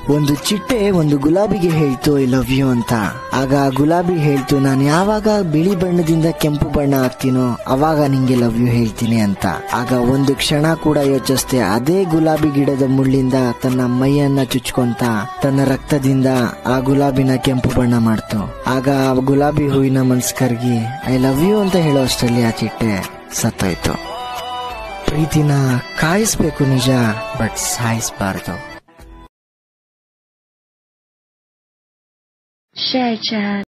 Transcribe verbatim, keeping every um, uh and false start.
ಒಂದು ಚಿಟ್ಟೆ ಒಂದು ಗುಲಾಬಿಗೆ ಹೇಳ್ತು ಐ ಲವ್ ಯು ಅಂತ. ಆಗ ಗುಲಾಬಿ ಹೇಳ್ತು, ನಾನು ಯಾವಾಗ ಬಿಳಿ ಬಣ್ಣದಿಂದ ಕೆಂಪು ಬಣ್ಣ ಆಗ್ತೀನೋ ಅವಾಗ ನಿಂಗೆ ಲವ್ ಯು ಹೇಳ್ತೀನಿ ಅಂತ. ಆಗ ಒಂದು ಕ್ಷಣ ಕೂಡ ಯೋಚಿಸ್ದೆ ಅದೇ ಗುಲಾಬಿ ಗಿಡದ ಮುಳ್ಳಿಂದ ತನ್ನ ಮೈಯನ್ನ ಚುಚ್ಕೊಂತ ತನ್ನ ರಕ್ತದಿಂದ ಆ ಗುಲಾಬಿನ ಕೆಂಪು ಬಣ್ಣ ಮಾಡ್ತು. ಆಗ ಆ ಗುಲಾಬಿ ಹೂವಿನ ಮನ್ಸ್ ಕರ್ಗಿ ಐ ಲವ್ ಯು ಅಂತ ಹೇಳೋ ಅಷ್ಟರಲ್ಲಿ ಆ ಚಿಟ್ಟೆ ಸತ್ತೋಯ್ತು. ಪ್ರೀತಿನ ಕಾಯಿಸ್ಬೇಕು ನಿಜ, ಬಟ್ ಸಾಯಿಸ್ಬಾರ್ದು. Share chat.